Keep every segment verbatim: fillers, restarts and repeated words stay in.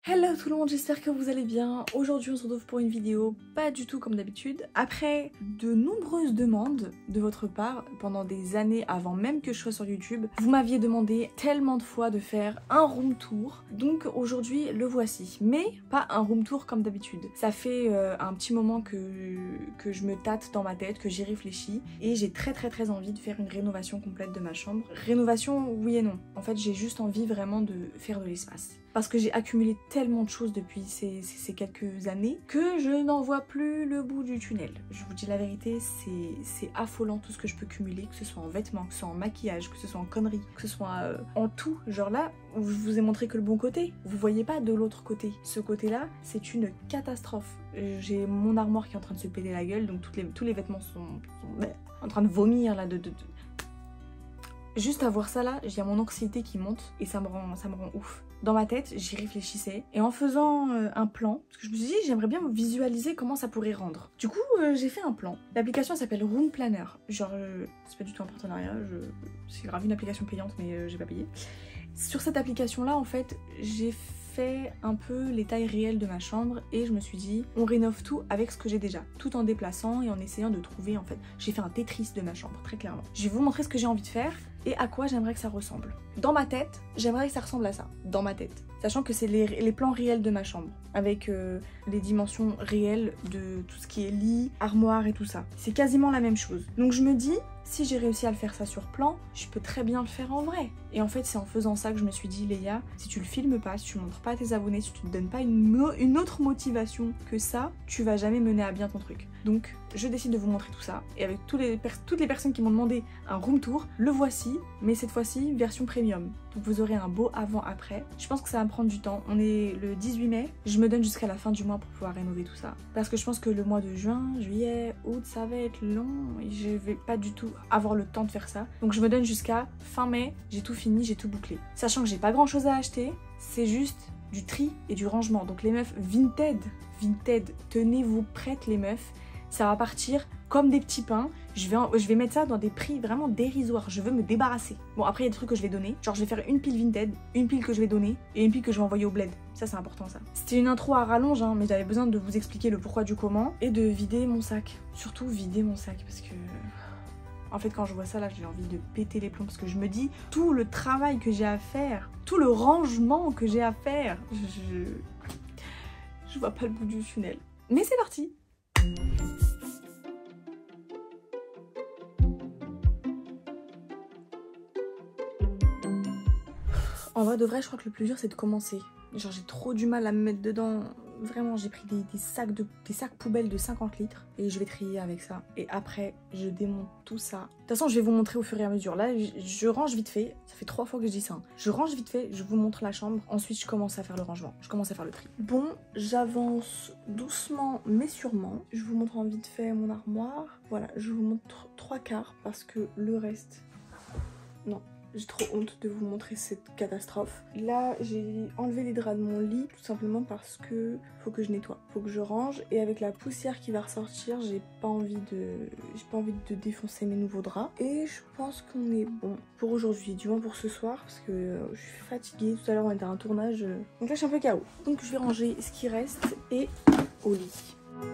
Hello tout le monde, j'espère que vous allez bien. Aujourd'hui on se retrouve pour une vidéo pas du tout comme d'habitude. Après de nombreuses demandes de votre part pendant des années avant même que je sois sur YouTube, vous m'aviez demandé tellement de fois de faire un room tour. Donc aujourd'hui le voici, mais pas un room tour comme d'habitude. Ça fait euh, un petit moment que, que je me tâte dans ma tête, que j'y réfléchis et j'ai très très très envie de faire une rénovation complète de ma chambre. Rénovation oui et non. En fait j'ai juste envie vraiment de faire de l'espace. Parce que j'ai accumulé tellement de choses depuis ces, ces, ces quelques années que je n'en vois plus le bout du tunnel. Je vous dis la vérité, c'est affolant tout ce que je peux cumuler, que ce soit en vêtements, que ce soit en maquillage, que ce soit en conneries, que ce soit euh, en tout. Genre là, je vous ai montré que le bon côté, vous voyez pas de l'autre côté. Ce côté-là, c'est une catastrophe. J'ai mon armoire qui est en train de se péter la gueule, donc toutes les, tous les vêtements sont, sont en train de vomir là, de... de, de... Juste à voir ça là, j'ai mon anxiété qui monte et ça me rend, ça me rend ouf. Dans ma tête, j'y réfléchissais et en faisant euh, un plan, parce que je me suis dit j'aimerais bien visualiser comment ça pourrait rendre. Du coup, euh, j'ai fait un plan. L'application s'appelle Room Planner. Genre, euh, c'est pas du tout un partenariat, je... c'est grave une application payante mais euh, j'ai pas payé. Sur cette application là, en fait, j'ai fait un peu les tailles réelles de ma chambre et je me suis dit on rénove tout avec ce que j'ai déjà, tout en déplaçant et en essayant de trouver en fait. J'ai fait un Tetris de ma chambre, très clairement. Je vais vous montrer ce que j'ai envie de faire et à quoi j'aimerais que ça ressemble. Dans ma tête, j'aimerais que ça ressemble à ça, dans ma tête. Sachant que c'est les, les plans réels de ma chambre, avec euh, les dimensions réelles de tout ce qui est lit, armoire et tout ça. C'est quasiment la même chose. Donc je me dis, si j'ai réussi à le faire ça sur plan, je peux très bien le faire en vrai. Et en fait, c'est en faisant ça que je me suis dit, Léa, si tu le filmes pas, si tu montres pas à tes abonnés, si tu te donnes pas une, une autre motivation que ça, tu vas jamais mener à bien ton truc. Donc, je décide de vous montrer tout ça. Et avec tous les toutes les personnes qui m'ont demandé un room tour, le voici, mais cette fois-ci, version premium. Donc vous aurez un beau avant-après. Je pense que ça va me prendre du temps. On est le dix-huit mai. Je me donne jusqu'à la fin du mois pour pouvoir rénover tout ça. Parce que je pense que le mois de juin, juillet, août, ça va être long. Et je vais pas du tout avoir le temps de faire ça. Donc je me donne jusqu'à fin mai. J'ai tout fini, j'ai tout bouclé. Sachant que j'ai pas grand chose à acheter. C'est juste du tri et du rangement. Donc les meufs Vinted, Vinted, tenez-vous prêtes les meufs. Ça va partir comme des petits pains. Je vais, en, je vais mettre ça dans des prix vraiment dérisoires. Je veux me débarrasser. Bon, après, il y a des trucs que je vais donner. Genre, je vais faire une pile Vinted, une pile que je vais donner et une pile que je vais envoyer au bled. Ça, c'est important, ça. C'était une intro à rallonge, hein, mais j'avais besoin de vous expliquer le pourquoi du comment et de vider mon sac. Surtout vider mon sac parce que... En fait, quand je vois ça, là, j'ai envie de péter les plombs parce que je me dis tout le travail que j'ai à faire, tout le rangement que j'ai à faire. Je... Je vois pas le bout du tunnel. Mais c'est parti! En vrai de vrai, je crois que le plus dur c'est de commencer. Genre j'ai trop du mal à me mettre dedans. Vraiment, j'ai pris des, des, sacs de, des sacs poubelles de cinquante litres et je vais trier avec ça. Et après, je démonte tout ça. De toute façon, je vais vous montrer au fur et à mesure. Là, je, je range vite fait. Ça fait trois fois que je dis ça. Hein. Je range vite fait, je vous montre la chambre. Ensuite, je commence à faire le rangement. Je commence à faire le tri. Bon, j'avance doucement mais sûrement. Je vous montre en vite fait mon armoire. Voilà, je vous montre trois quarts parce que le reste... Non. J'ai trop honte de vous montrer cette catastrophe. Là, j'ai enlevé les draps de mon lit tout simplement parce que faut que je nettoie, faut que je range et avec la poussière qui va ressortir, j'ai pas envie de j'ai pas envie de défoncer mes nouveaux draps et je pense qu'on est bon pour aujourd'hui, du moins pour ce soir parce que euh, je suis fatiguée. Tout à l'heure on était à un tournage, euh... donc là je suis un peu K O. Donc je vais ranger ce qui reste et au lit.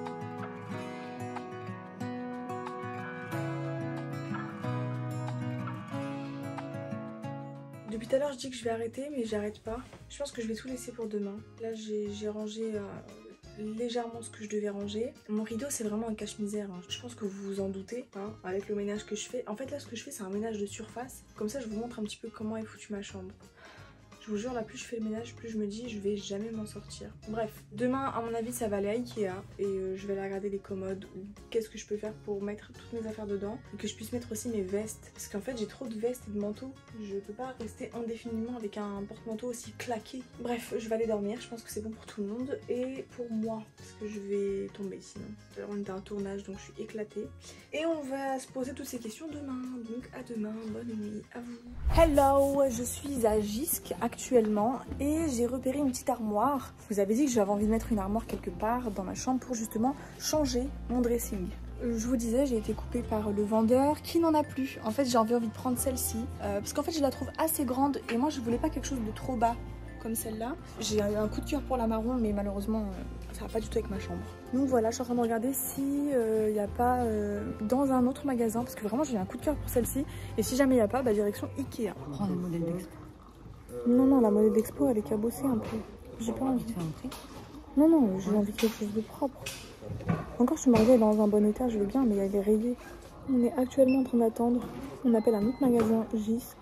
Depuis tout à l'heure je dis que je vais arrêter mais j'arrête pas. Je pense que je vais tout laisser pour demain. Là j'ai rangé euh, légèrement ce que je devais ranger. Mon rideau c'est vraiment un cache-misère. Hein. Je pense que vous vous en doutez hein, avec le ménage que je fais. En fait là ce que je fais c'est un ménage de surface. Comme ça je vous montre un petit peu comment est foutue ma chambre. Je vous jure, là plus je fais le ménage, plus je me dis je vais jamais m'en sortir. Bref, demain à mon avis ça va aller à Ikea et euh, je vais aller regarder les commodes ou qu'est-ce que je peux faire pour mettre toutes mes affaires dedans et que je puisse mettre aussi mes vestes. Parce qu'en fait j'ai trop de vestes et de manteaux. Je peux pas rester indéfiniment avec un porte-manteau aussi claqué. Bref, je vais aller dormir, je pense que c'est bon pour tout le monde et pour moi parce que je vais tomber sinon. Alors on est à un tournage donc je suis éclatée. Et on va se poser toutes ces questions demain. Donc à demain, bonne nuit à vous. Hello, je suis à Gisques actuellement et j'ai repéré une petite armoire. Je vous avais dit que j'avais envie de mettre une armoire quelque part dans ma chambre pour justement changer mon dressing. Je vous disais, j'ai été coupée par le vendeur qui n'en a plus. En fait, j'ai envie, envie de prendre celle-ci euh, parce qu'en fait, je la trouve assez grande et moi, je voulais pas quelque chose de trop bas. comme celle-là. J'ai eu un coup de cœur pour la marron, mais malheureusement, euh, ça va pas du tout avec ma chambre. Donc voilà, je suis en train de regarder s'il n'y euh, a pas euh, dans un autre magasin, parce que vraiment j'ai eu un coup de cœur pour celle-ci. Et si jamais il n'y a pas, bah direction Ikea. Prends le modèle d'expo. Non, non, la modèle d'expo, elle est cabossée un peu. J'ai pas envie de faire un prix. Non, non, j'ai envie de quelque chose de propre. Encore, je me regarde dans un bon état, je veux bien, mais elle est rayée. On est actuellement en train d'attendre. On appelle un autre magasin, Jisc.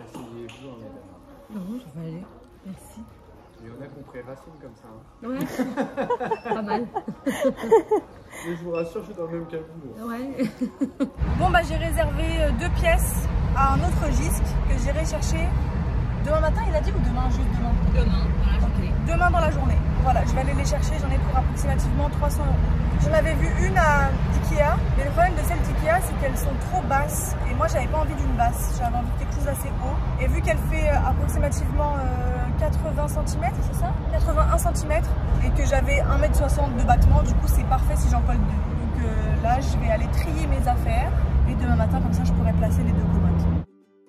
Non, je vais aller. Merci. Il y en a qui ont pris racine comme ça. Hein. Ouais, pas mal. Mais je vous rassure, je suis dans le même cas que vous. Ouais. Bon, bah j'ai réservé deux pièces à un autre Jisc que j'irai chercher demain matin, il a dit, ou demain, juste demain? Demain, dans la journée. Demain dans la journée. Voilà, je vais aller les chercher, j'en ai pour approximativement trois cents euros. J'en avais vu une à Ikea, mais le problème de celles d'Ikea, c'est qu'elles sont trop basses. Et moi, j'avais pas envie d'une basse, j'avais envie de quelque chose d'assez haut. Et vu qu'elle fait approximativement euh, quatre-vingts centimètres, c'est ça? quatre-vingt-un centimètres, et que j'avais un mètre soixante de battement, du coup, c'est parfait si j'en colle deux. Donc euh, là, je vais aller trier mes affaires. Et demain matin, comme ça, je pourrai placer les deux commodes.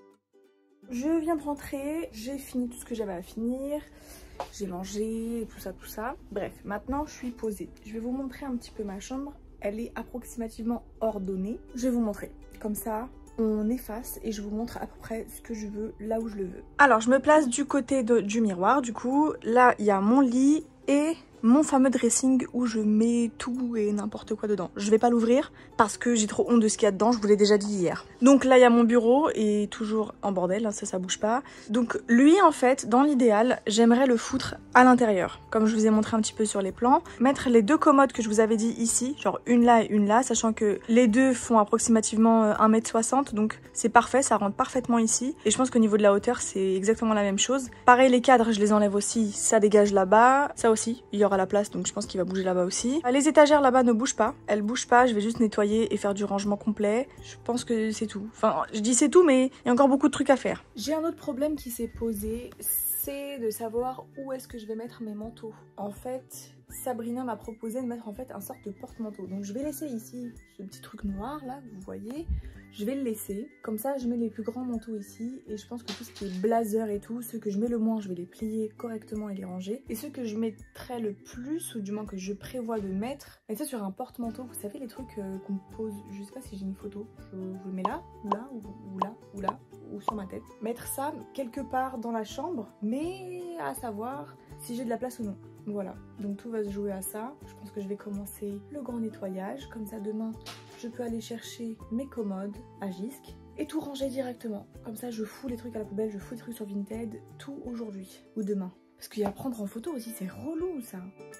Je viens de rentrer, j'ai fini tout ce que j'avais à finir, j'ai mangé, tout ça, tout ça. Bref, maintenant je suis posée. Je vais vous montrer un petit peu ma chambre. Elle est approximativement ordonnée. Je vais vous montrer. Comme ça, on efface et je vous montre à peu près ce que je veux, là où je le veux. Alors, je me place du côté de, du miroir, du coup. Là, il y a mon lit et mon fameux dressing où je mets tout et n'importe quoi dedans. Je vais pas l'ouvrir parce que j'ai trop honte de ce qu'il y a dedans, je vous l'ai déjà dit hier. Donc là il y a mon bureau et toujours en bordel, hein, ça ça bouge pas. Donc lui en fait, dans l'idéal, j'aimerais le foutre à l'intérieur. Comme je vous ai montré un petit peu sur les plans. Mettre les deux commodes que je vous avais dit ici, genre une là et une là, sachant que les deux font approximativement un mètre soixante, donc c'est parfait, ça rentre parfaitement ici. Et je pense qu'au niveau de la hauteur, c'est exactement la même chose. Pareil, les cadres, je les enlève aussi, ça dégage là-bas, ça aussi, il y aura à la place, donc je pense qu'il va bouger là-bas aussi. Les étagères là-bas ne bougent pas, elles bougent pas, je vais juste nettoyer et faire du rangement complet. Je pense que c'est tout. Enfin, je dis c'est tout, mais il y a encore beaucoup de trucs à faire. J'ai un autre problème qui s'est posé, c'est de savoir où est-ce que je vais mettre mes manteaux. En fait, Sabrina m'a proposé de mettre en fait un sorte de porte-manteau. Donc je vais laisser ici ce petit truc noir là, vous voyez. Je vais le laisser, comme ça je mets les plus grands manteaux ici et je pense que tout ce qui est blazer et tout, ceux que je mets le moins, je vais les plier correctement et les ranger. Et ceux que je mettrai le plus, ou du moins que je prévois de mettre, mettre ça sur un porte-manteau, vous savez les trucs euh, qu'on pose, je sais pas si j'ai une photo, je vous le mets là, ou là, ou, ou là, ou là, ou sur ma tête. Mettre ça quelque part dans la chambre, mais à savoir si j'ai de la place ou non. Voilà, donc tout va se jouer à ça. Je pense que je vais commencer le grand nettoyage, comme ça demain je peux aller chercher mes commodes à Jisc et tout ranger directement. Comme ça je fous les trucs à la poubelle, je fous les trucs sur Vinted, tout aujourd'hui ou demain. Parce qu'il y a à prendre en photo aussi, c'est relou ça.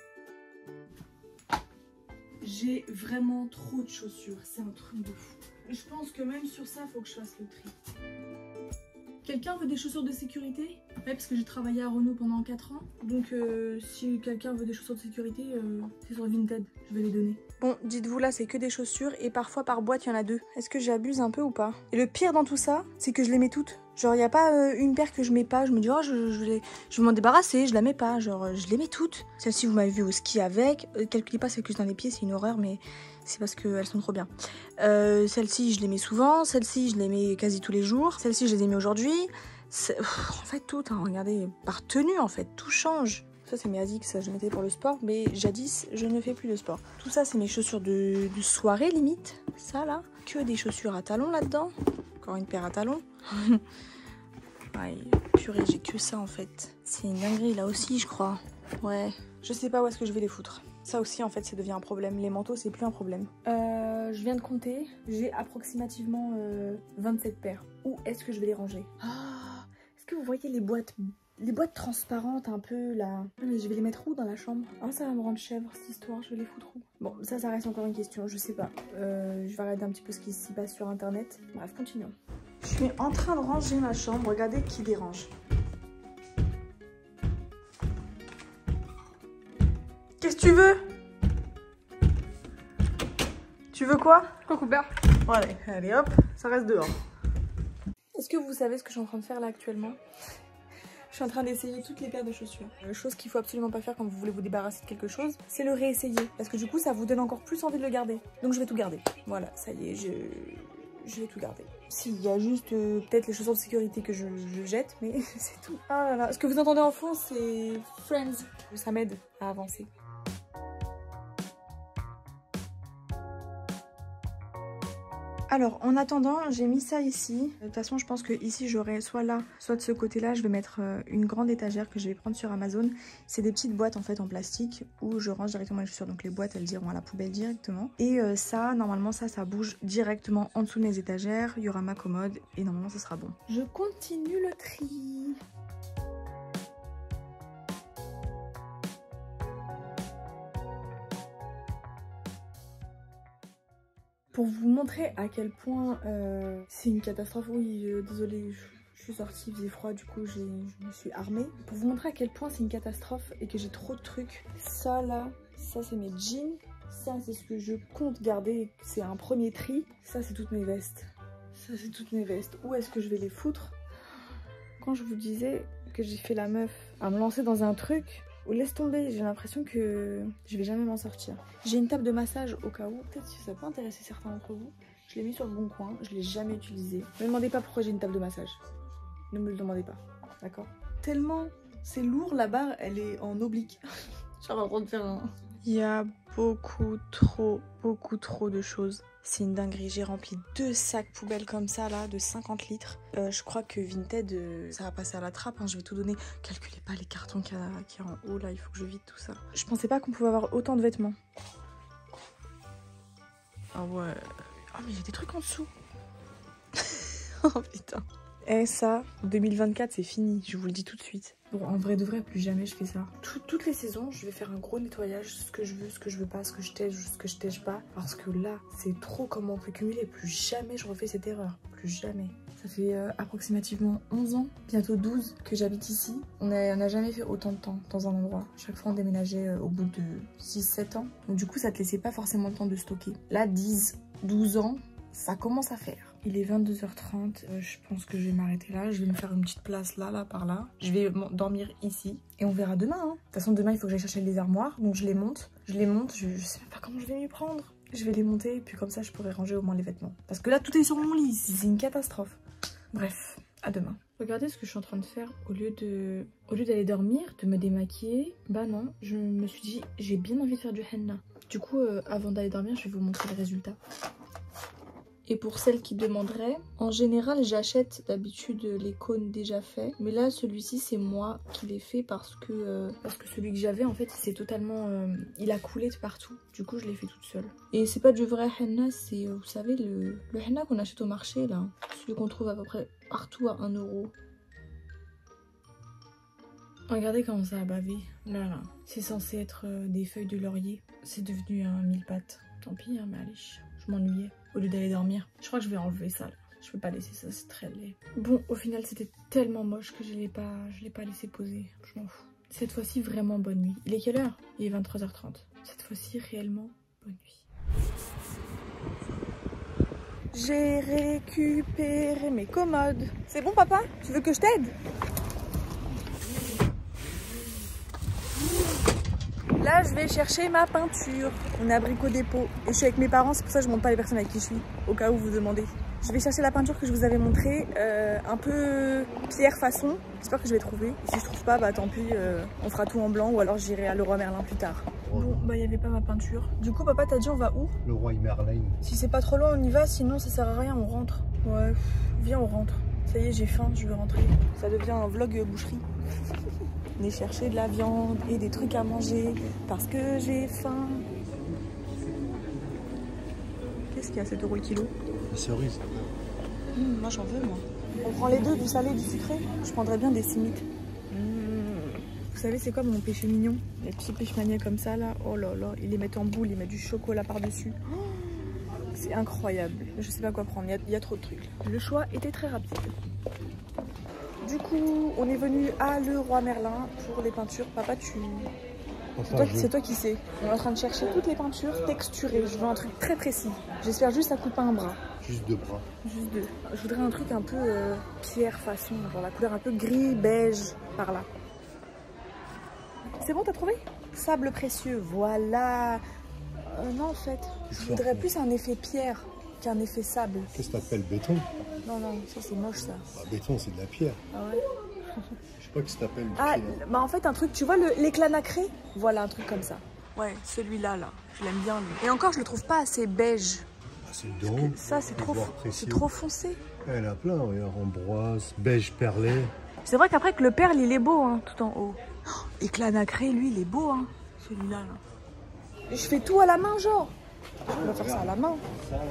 J'ai vraiment trop de chaussures, c'est un truc de fou. Je pense que même sur ça, faut que je fasse le tri. Quelqu'un veut des chaussures de sécurité? Ouais, parce que j'ai travaillé à Renault pendant quatre ans. Donc euh, si quelqu'un veut des chaussures de sécurité, euh, c'est sur Vinted, je vais les donner. Bon, dites-vous là, c'est que des chaussures et parfois par boîte, il y en a deux. Est-ce que j'abuse un peu ou pas? Et le pire dans tout ça, c'est que je les mets toutes. Genre, il n'y a pas euh, une paire que je mets pas. Je me dis, oh, je, je, vais, je vais m'en débarrasser, je la mets pas. Genre, je les mets toutes. Celle-ci, vous m'avez vu au ski avec. Euh, calculez pas celle que j'ai dans les pieds, c'est une horreur, mais c'est parce qu'elles sont trop bien. Euh, Celle-ci, je les mets souvent. Celle-ci, je les mets quasi tous les jours. Celle-ci, je les ai mis aujourd'hui. En fait, tout, hein, regardez, par tenue, en fait, tout change. Ça, c'est mes Asics, ça, je mettais pour le sport, mais jadis, je ne fais plus de sport. Tout ça, c'est mes chaussures de, de soirée, limite. Ça, là. Que des chaussures à talons, là-dedans. Encore une paire à talons. Ouais, purée, j'ai que ça, en fait. C'est une dinguerie, là aussi, je crois. Ouais. Je sais pas où est-ce que je vais les foutre. Ça aussi, en fait, ça devient un problème. Les manteaux, c'est plus un problème. Euh, je viens de compter. J'ai approximativement euh, vingt-sept paires. Où est-ce que je vais les ranger? Oh, est-ce que vous voyez les boîtes Les boîtes transparentes un peu là. Mais je vais les mettre où dans la chambre? Ah, ça va me rendre chèvre cette histoire, je vais les foutre où? Bon, ça, ça reste encore une question, je sais pas. Euh, je vais regarder un petit peu ce qui s'y passe sur internet. Bref, continuons. Je suis en train de ranger ma chambre, regardez qui dérange. Qu'est-ce que tu veux? Tu veux quoi? Coucou père. Bon, allez, allez hop, ça reste dehors. Est-ce que vous savez ce que je suis en train de faire là actuellement? Je suis en train d'essayer toutes les paires de chaussures. La chose qu'il faut absolument pas faire quand vous voulez vous débarrasser de quelque chose, c'est le réessayer. Parce que du coup, ça vous donne encore plus envie de le garder. Donc je vais tout garder. Voilà, ça y est, je, je vais tout garder. Si, il y a juste euh, peut-être les chaussures de sécurité que je, je jette, mais c'est tout. Ah là là, ce que vous entendez en fond, c'est Friends. Ça m'aide à avancer. Alors, en attendant, j'ai mis ça ici. De toute façon, je pense que ici, j'aurai soit là, soit de ce côté-là. Je vais mettre euh, une grande étagère que je vais prendre sur Amazon. C'est des petites boîtes en fait en plastique où je range directement les chaussures. Donc les boîtes, elles iront à la poubelle directement. Et euh, ça, normalement, ça, ça bouge directement en dessous de mes étagères. Il y aura ma commode et normalement, ça sera bon. Je continue le tri. Pour vous montrer à quel point euh, c'est une catastrophe, oui, euh, désolée, je, je suis sortie, il faisait froid, du coup je me suis armée. Pour vous montrer à quel point c'est une catastrophe et que j'ai trop de trucs. Ça là, ça c'est mes jeans, ça c'est ce que je compte garder, c'est un premier tri. Ça c'est toutes mes vestes, ça c'est toutes mes vestes. Où est-ce que je vais les foutre? Quand je vous disais que j'ai fait la meuf à me lancer dans un truc, ou laisse tomber, j'ai l'impression que je vais jamais m'en sortir. J'ai une table de massage au cas où, peut-être que ça peut intéresser certains d'entre vous. Je l'ai mis sur le bon coin, je l'ai jamais utilisé. Ne me demandez pas pourquoi j'ai une table de massage. Ne me le demandez pas, d'accord? Tellement c'est lourd, la barre, elle est en oblique. Je suis en train de faire un... Il y a beaucoup trop, beaucoup trop de choses. C'est une dinguerie, j'ai rempli deux sacs poubelles comme ça là, de cinquante litres. Euh, je crois que Vinted, euh, ça va passer à la trappe, hein, je vais tout donner. Calculez pas les cartons qu'il y, qu'il y a en haut là, il faut que je vide tout ça. Je pensais pas qu'on pouvait avoir autant de vêtements. Ah ouais, oh mais il y a des trucs en dessous. Oh putain. Et ça, deux mille vingt-quatre c'est fini, je vous le dis tout de suite. Bon, en vrai de vrai, plus jamais je fais ça. Tout, toutes les saisons, je vais faire un gros nettoyage, ce que je veux, ce que je veux pas, ce que je tège, ce que je tège pas. Parce que là, c'est trop comment on peut cumuler. Plus jamais je refais cette erreur. Plus jamais. Ça fait euh, approximativement onze ans, bientôt douze, que j'habite ici. On n'a jamais fait autant de temps dans un endroit. Chaque fois, on déménageait euh, au bout de six sept ans. Donc du coup, ça te laissait pas forcément le temps de stocker. Là, dix douze ans, ça commence à faire. Il est vingt-deux heures trente, euh, je pense que je vais m'arrêter là. Je vais me faire une petite place là, là, par là. Je vais dormir ici et on verra demain. Hein. De toute façon, demain, il faut que j'aille chercher les armoires. Donc je les monte. Je les monte, je, je sais même pas comment je vais m'y prendre. Je vais les monter et puis comme ça, je pourrai ranger au moins les vêtements. Parce que là, tout est sur mon lit. C'est une catastrophe. Bref, à demain. Regardez ce que je suis en train de faire. Au lieu de, au lieu d'aller dormir, de me démaquiller, bah non, je me suis dit, j'ai bien envie de faire du henna. Du coup, euh, avant d'aller dormir, je vais vous montrer les résultats. Et pour celles qui demanderaient, en général j'achète d'habitude les cônes déjà faits. Mais là celui-ci c'est moi qui l'ai fait parce que, euh, parce que celui que j'avais en fait il s'est totalement... Euh, il a coulé de partout. Du coup je l'ai fait toute seule. Et c'est pas du vrai henna, c'est euh, vous savez le, le henna qu'on achète au marché là. Celui qu'on trouve à peu près partout à un euro. Regardez comment ça a bavé. Là là. C'est censé être euh, des feuilles de laurier. C'est devenu un mille pattes. Tant pis hein, mais allez, je m'ennuyais. Au lieu d'aller dormir. Je crois que je vais enlever ça là. Je peux pas laisser ça, c'est très laid. Bon, au final c'était tellement moche que je l'ai pas, je l'ai pas laissé poser. Je m'en fous. Cette fois-ci vraiment bonne nuit. Il est quelle heure? Il est vingt-trois heures trente. Cette fois-ci réellement bonne nuit. J'ai récupéré mes commodes. C'est bon papa? Tu veux que je t'aide? Là, je vais chercher ma peinture. On est à Brico Dépôt. Et je suis avec mes parents, c'est pour ça que je ne montre pas les personnes avec qui je suis. Au cas où vous demandez. Je vais chercher la peinture que je vous avais montrée. Euh, un peu pierre façon. J'espère que je vais trouver. Et si je trouve pas, bah tant pis. Euh, on fera tout en blanc ou alors j'irai à Leroy Merlin plus tard. Bon, bah il n'y avait pas ma peinture. Du coup, papa, t'as dit on va où? Leroy Merlin. Si c'est pas trop loin, on y va. Sinon, ça sert à rien, on rentre. Ouais, viens, on rentre. Ça y est, j'ai faim, je veux rentrer. Ça devient un vlog boucherie. Venez chercher de la viande et des trucs à manger parce que j'ai faim. Qu'est-ce qu'il y a, sept euros le kilo? Les cerises. Mmh, moi j'en veux moi. On prend les deux, du salé et du sucré. Je prendrais bien des simites. Mmh. Vous savez c'est quoi mon péché mignon? Les petits péchemaniers comme ça là. Oh là là, ils les mettent en boule, ils mettent du chocolat par dessus. Oh, c'est incroyable. Je sais pas quoi prendre, il y, a, il y a trop de trucs. Le choix était très rapide. Du coup, on est venu à Leroy Merlin pour les peintures. Papa, tu... C'est toi, je... toi qui sais. On est en train de chercher toutes les peintures texturées. Je veux un truc très précis. J'espère juste que ça coupe pas un bras. Juste deux bras. Juste deux. Je voudrais un truc un peu euh, pierre façon, genre la couleur un peu gris, beige, par là. C'est bon, t'as trouvé? Sable précieux, voilà. Euh, non, en fait, je voudrais plus un effet pierre. qu'un effet sable. Qu'est-ce que t'appelles béton? Non, non, ça c'est moche ça. Bah, béton, c'est de la pierre. Ah ouais. Je sais pas que ça t'appelle. Ah, bah en fait un truc, tu vois l'éclat nacré? Voilà, un truc comme ça. Ouais, celui-là, là, je l'aime bien lui. Et encore, je le trouve pas assez beige. Ah, c'est le don. Ça, c'est trop, c'est trop foncé. Elle a plein, regarde, ambroise, beige perlé. C'est vrai qu'après que le perle, il est beau, hein, tout en haut. Oh, éclat nacré, lui, il est beau, hein, celui-là. Là. Je fais tout à la main, genre. Je vais faire ça à la main.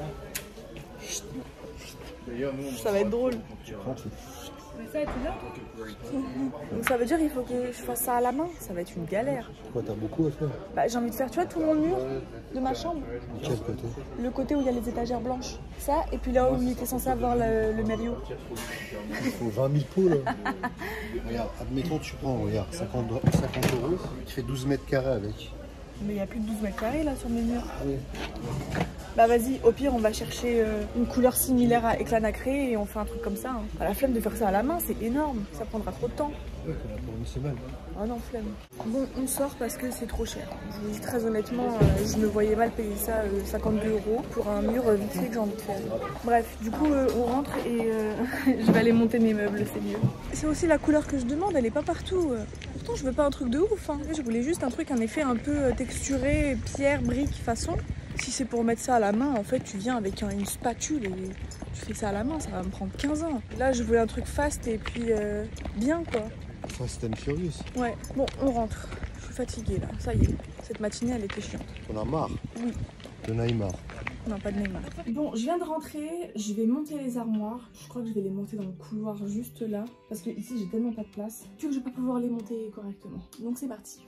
Ça va être drôle. Tu prends, tu... Mais ça, tu l'as? Donc ça veut dire qu'il faut que je fasse ça à la main. Ça va être une galère. Quoi, t'as beaucoup à faire? Bah, j'ai envie de faire, tu vois, tout mon mur de ma chambre. De quel côté? Le côté où il y a les étagères blanches. Ça, et puis là où il était censé avoir le, le maillot. Il faut vingt mille pots, là. Regarde, admettons, tu prends, regarde, cinquante euros, tu fais douze mètres carrés avec. Mais il n'y a plus de douze mètres carrés, là, sur mes murs. Ah oui. Bah vas-y, au pire on va chercher euh, une couleur similaire à éclat nacré et on fait un truc comme ça. Hein. À la flemme de faire ça à la main, c'est énorme, ça prendra trop de temps. Ouais, pour une semaine. Oh non, flemme. Bon, on sort parce que c'est trop cher. Je vous dis très honnêtement, euh, je me voyais mal payer ça euh, cinquante-deux euros pour un mur euh, vite fait que j'ai envie de faire. Bref, du coup euh, on rentre et euh, je vais aller monter mes meubles, c'est mieux. C'est aussi la couleur que je demande, elle est pas partout. Pourtant je veux pas un truc de ouf, hein. Je voulais juste un truc, un effet un peu texturé, pierre, brique, façon. Si c'est pour mettre ça à la main, en fait, tu viens avec un, une spatule et tu fais ça à la main, ça va me prendre quinze ans. Là, je voulais un truc fast et puis euh, bien, quoi. Fast and Furious. Ouais, bon, on rentre. Je suis fatiguée, là. Ça y est, cette matinée, elle était chiante. On a marre. Oui. De Neymar. Non, pas de Neymar. Bon, je viens de rentrer, je vais monter les armoires. Je crois que je vais les monter dans le couloir juste là. Parce que ici, j'ai tellement pas de place que je vais pas pouvoir les monter correctement. Donc, c'est parti.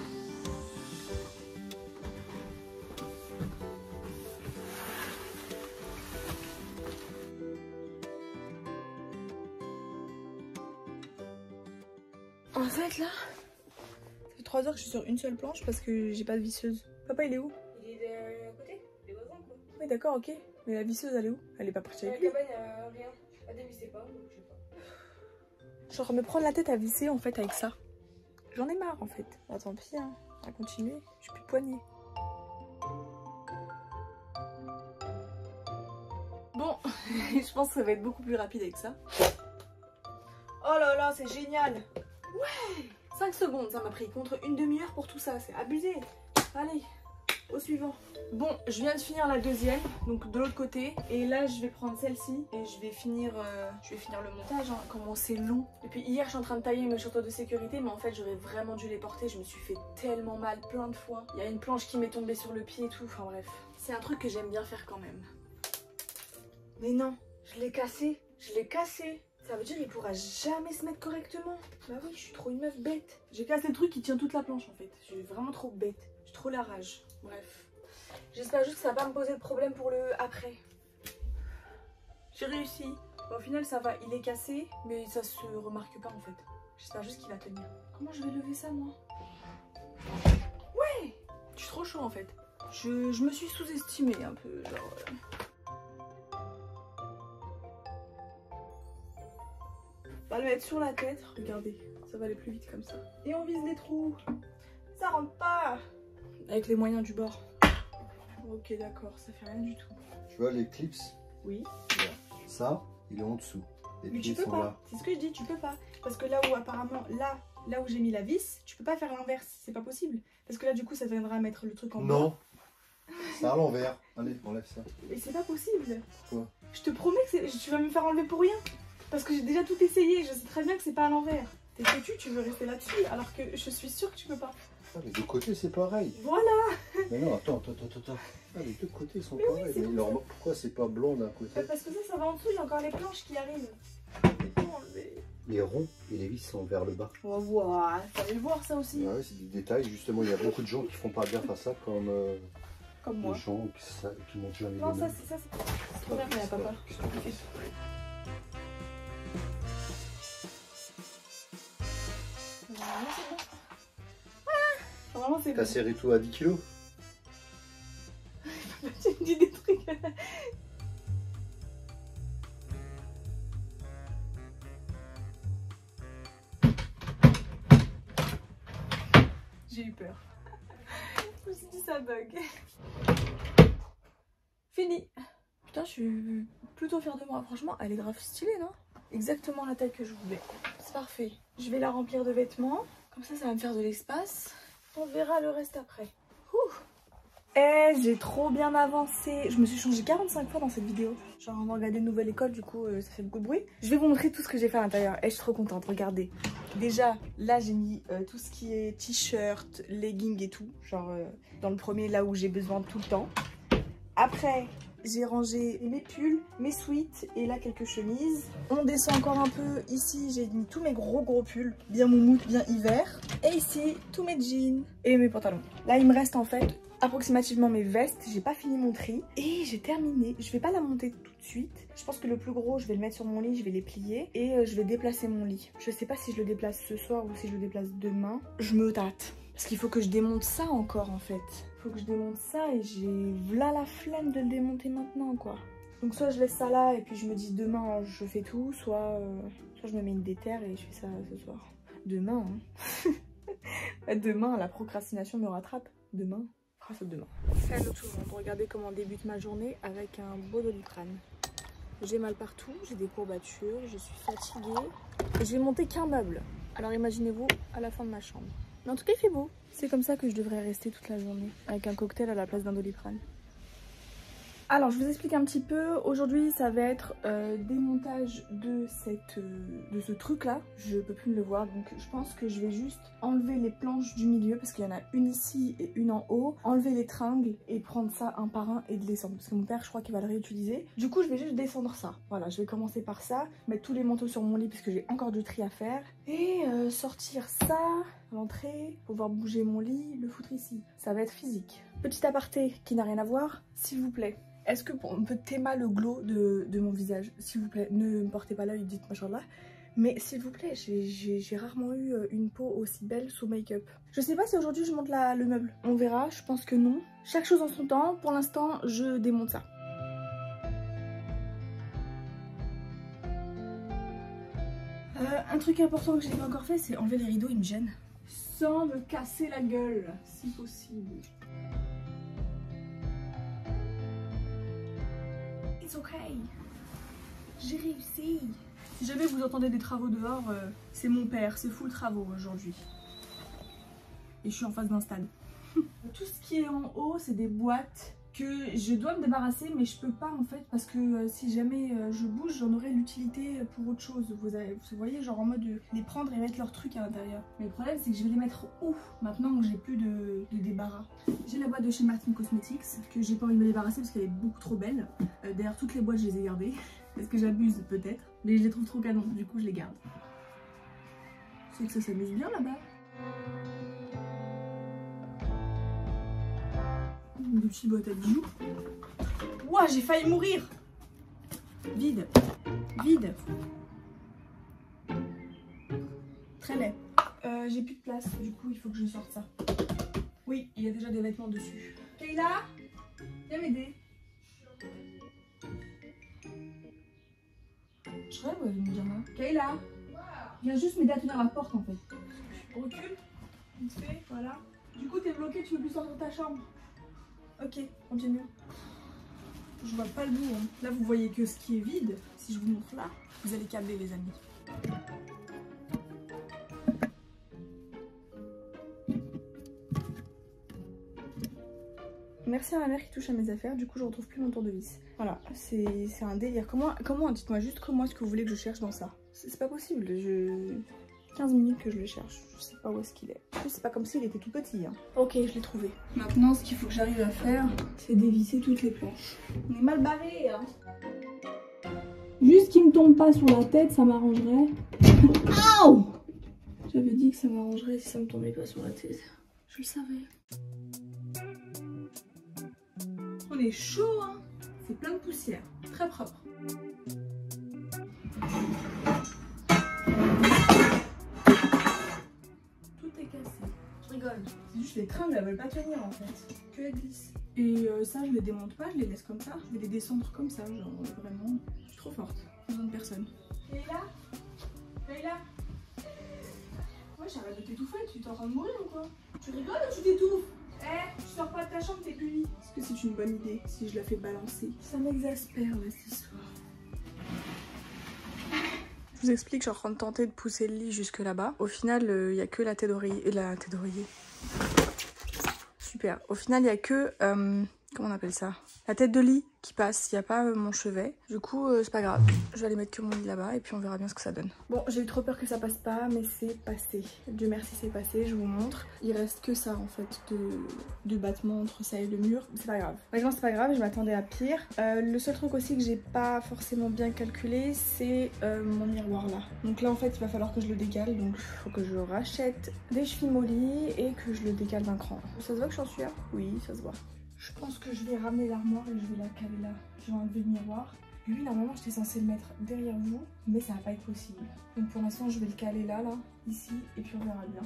En fait là, ça fait trois heures que je suis sur une seule planche parce que j'ai pas de visseuse. Papa il est où? Il est de... à côté, les voisins quoi. Oui d'accord, ok. Mais la visseuse elle est où? Elle est pas partie avec lui. La cabane y'a rien. Adem il sait pas, donc je sais pas. Je suis en train de me prendre la tête à visser en fait avec ça. J'en ai marre en fait. Bah tant pis hein, on va continuer. J'ai plus de poignée. Bon, je pense que ça va être beaucoup plus rapide avec ça. Oh là là, c'est génial! Ouais! cinq secondes, ça m'a pris contre une demi-heure pour tout ça, c'est abusé. Allez, au suivant. Bon, je viens de finir la deuxième, donc de l'autre côté. Et là, je vais prendre celle-ci et je vais finir euh, je vais finir le montage. Hein. Comment c'est long. Depuis hier, je suis en train de tailler mes chanteurs de sécurité, mais en fait, j'aurais vraiment dû les porter. Je me suis fait tellement mal plein de fois. Il y a une planche qui m'est tombée sur le pied et tout. Enfin bref, c'est un truc que j'aime bien faire quand même. Mais non, je l'ai cassé. Je l'ai cassé. Ça veut dire qu'il pourra jamais se mettre correctement. Bah oui, je suis trop une meuf bête. J'ai cassé le truc qui tient toute la planche en fait. Je suis vraiment trop bête. J'ai trop la rage. Bref. J'espère juste que ça va pas me poser de problème pour le après. J'ai réussi. Au final ça va, il est cassé, mais ça se remarque pas en fait. J'espère juste qu'il va tenir. Comment je vais lever ça moi? Ouais! Je suis trop chaud en fait. Je, je me suis sous-estimée un peu. Genre... Euh... On va le mettre sur la tête, regardez, ça va aller plus vite comme ça. Et on vise les trous. Ça rentre pas. Avec les moyens du bord. Ok d'accord, ça fait rien du tout. Tu vois les clips? Oui. Ça, il est en dessous. Et Mais puis tu ils peux sont pas, là. c'est ce que je dis, tu peux pas. Parce que là où apparemment, là, là où j'ai mis la vis, tu peux pas faire l'inverse, c'est pas possible. Parce que là du coup ça viendra mettre le truc en bas. Non. C'est à l'envers. Allez, enlève ça. Mais c'est pas possible. Pourquoi? Je te promets que tu vas me faire enlever pour rien. Parce que j'ai déjà tout essayé, je sais très bien que c'est pas à l'envers. T'es têtu, tu veux rester là-dessus, alors que je suis sûre que tu peux pas. Ah, les deux côtés c'est pareil. Voilà. Mais non, attends, attends, attends, attends. Ah, les deux côtés sont Mais oui, pareils. c'est Mais pour alors, ça. pourquoi c'est pas blanc d'un côté? Bah parce que ça, ça va en dessous, il y a encore les planches qui arrivent. Il faut enlever. Les ronds et les vis sont vers le bas. On va voir, fallait le voir ça aussi. Ouais, c'est des détails. Justement, il y a beaucoup de gens qui font pas gaffe à ça, comme euh, Comme moi. les gens qui, ça, qui montent jamais Non, les ça mêmes. c'est ça, c'est trop bien, mais il n'y a pas peur. Qu'est-ce que tu fais? Normalement c'est bon. Voilà. Normalement c'est bon. T'as serré tout à dix kilos? Tu me dis des trucs. J'ai eu peur. Je me suis dit ça bug. Fini. Putain, je suis plutôt fière de moi. Franchement, elle est grave stylée, non? Exactement la taille que je voulais. C'est parfait. Je vais la remplir de vêtements. Comme ça, ça va me faire de l'espace. On verra le reste après. Ouh. Eh, j'ai trop bien avancé. Je me suis changée quarante-cinq fois dans cette vidéo. Genre, on va regarder une nouvelle école, du coup, euh, ça fait beaucoup de bruit. Je vais vous montrer tout ce que j'ai fait à l'intérieur. Et je suis trop contente, regardez. Déjà, là, j'ai mis euh, tout ce qui est t-shirt, leggings et tout. Genre, euh, dans le premier, là où j'ai besoin tout le temps. Après, j'ai rangé mes pulls, mes sweats et là quelques chemises. On descend encore un peu. Ici, j'ai mis tous mes gros gros pulls, bien moumoute, bien hiver. Et ici, tous mes jeans et mes pantalons. Là, il me reste en fait approximativement mes vestes. J'ai pas fini mon tri et j'ai terminé. Je vais pas la monter tout de suite. Je pense que le plus gros, je vais le mettre sur mon lit, je vais les plier et euh, je vais déplacer mon lit. Je sais pas si je le déplace ce soir ou si je le déplace demain. Je me tâte. Parce qu'il faut que je démonte ça encore en fait. Il faut que je démonte ça et j'ai là la flemme de le démonter maintenant quoi. Donc soit je laisse ça là et puis je me dis demain je fais tout, soit, euh, soit je me mets une déterre et je fais ça ce soir. Demain hein. Demain la procrastination me rattrape. Demain. Grâce à demain. Hello tout le monde, regardez comment débute ma journée avec un beau Doliprane. J'ai mal partout, j'ai des courbatures, je suis fatiguée et j'ai monté qu'un meuble. Alors imaginez-vous à la fin de ma chambre. Mais en tout cas, il fait beau. C'est comme ça que je devrais rester toute la journée, avec un cocktail à la place d'un Doliprane. Alors, je vous explique un petit peu. Aujourd'hui, ça va être euh, démontage de, cette, euh, de ce truc-là. Je peux plus me le voir, donc je pense que je vais juste enlever les planches du milieu, parce qu'il y en a une ici et une en haut. Enlever les tringles et prendre ça un par un et de descendre, parce que mon père, je crois qu'il va le réutiliser. Du coup, je vais juste descendre ça. Voilà, je vais commencer par ça, mettre tous les manteaux sur mon lit, parce que j'ai encore du tri à faire. Et euh, sortir ça à l'entrée, pouvoir bouger mon lit, le foutre ici. Ça va être physique. Petit aparté qui n'a rien à voir, s'il vous plaît. Est-ce que on peut théma le glow de, de mon visage? S'il vous plaît, ne me portez pas l'œil, dites machallah. Mais s'il vous plaît, j'ai rarement eu une peau aussi belle sous make-up. Je sais pas si aujourd'hui je monte la, le meuble. On verra, je pense que non. Chaque chose en son temps. Pour l'instant, je démonte ça. Euh, un truc important que je n'ai pas encore fait, c'est enlever les rideaux, ils me gênent. Sans me casser la gueule, si possible. It's okay. J'ai réussi. Si jamais vous entendez des travaux dehors, euh, c'est mon père, c'est full travaux aujourd'hui. Et je suis en face d'un stade. Tout ce qui est en haut, c'est des boîtes que je dois me débarrasser, mais je peux pas en fait, parce que euh, si jamais euh, je bouge, j'en aurai l'utilité pour autre chose. Vous, avez, vous voyez, genre en mode de les prendre et mettre leurs trucs à l'intérieur. Mais le problème, c'est que je vais les mettre où maintenant que j'ai plus de, de débarras. J'ai la boîte de chez Martin Cosmetics que j'ai pas envie de me débarrasser parce qu'elle est beaucoup trop belle. Euh, D'ailleurs, toutes les boîtes, je les ai gardées. Est-ce que j'abuse? Peut-être. Mais je les trouve trop canon, du coup, je les garde. C'est que ça s'amuse bien là-bas. Une petite boîte à bijoux. Ouah, j'ai failli mourir. Vide. Vide. Très laid. Euh, j'ai plus de place, du coup, il faut que je sorte ça. Oui, il y a déjà des vêtements dessus. Kayla, viens m'aider. Je rêve où elle vient me dire là. Kayla, viens juste m'aider à tenir la porte en fait. On recule. Vite fait, voilà. Du coup, t'es bloqué, tu veux plus sortir de ta chambre. Ok, continue. Je vois pas le bout. Hein. Là, vous voyez que ce qui est vide. Si je vous montre là, vous allez câbler les amis. Merci à ma mère qui touche à mes affaires, du coup je retrouve plus mon tournevis. Voilà, c'est un délire. Comment, comment dites-moi juste comment est-ce que vous voulez que je cherche dans ça? C'est pas possible, je... quinze minutes que je le cherche, je sais pas où est-ce qu'il est. En plus c'est pas comme s'il était tout petit. Hein. Ok, je l'ai trouvé. Maintenant ce qu'il faut que j'arrive à faire, c'est dévisser toutes les planches. On est mal barré hein. Juste qu'il me tombe pas sur la tête, ça m'arrangerait. Aouh! J'avais dit que ça m'arrangerait si ça me tombait pas sur la tête. Je le savais. On est chaud hein. C'est plein de poussière. Très propre. Tout est cassé. Je rigole. C'est juste les tringles, elles veulent pas tenir en fait. Que elles glissent. Et euh, ça, je les démonte pas, je les laisse comme ça. Je vais les descendre comme ça, genre vraiment. Je suis trop forte. Besoin de personne. Kayla, Kayla. Ouais, j'arrête de t'étouffer. Tu t'es en train de mourir ou quoi? Tu rigoles ou tu t'étouffes? Eh, hey, tu sors pas de ta chambre, t'es puni. Parce que c'est une bonne idée si je la fais balancer? Ça m'exaspère là cette histoire. Je vous explique, je suis en train de tenter de pousser le lit jusque là-bas. Au final, il euh, n'y a que la tête d'oreiller. La tête d'oreiller. Super. Au final, il n'y a que... Euh, comment on appelle ça? La tête de lit qui passe, il n'y a pas euh, mon chevet. Du coup, euh, c'est pas grave. Je vais aller mettre que mon lit là-bas et puis on verra bien ce que ça donne. Bon, j'ai eu trop peur que ça passe pas, mais c'est passé. Dieu merci, c'est passé, je vous montre. Il reste que ça en fait, de, de battement entre ça et le mur. C'est pas grave. Honnêtement, c'est pas grave, je m'attendais à pire. Euh, le seul truc aussi que j'ai pas forcément bien calculé, c'est euh, mon miroir là. Donc là, en fait, il va falloir que je le décale. Donc, il faut que je rachète des chevilles mollies et que je le décale d'un cran. Ça se voit que je suis en sueur? Oui, ça se voit. Je pense que je vais ramener l'armoire et je vais la caler là. Je vais enlever le miroir. Lui, normalement, j'étais censée le mettre derrière vous, mais ça va pas être possible. Donc pour l'instant, je vais le caler là, là, ici, et puis on verra bien.